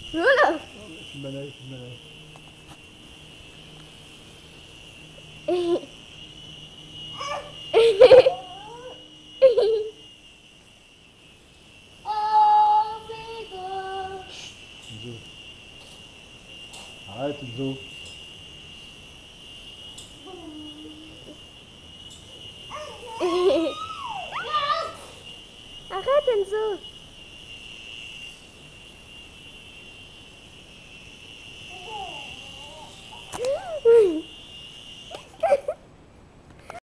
لولو. في الملاهي في الملاهي. زو. هات زو. أخاف نزور.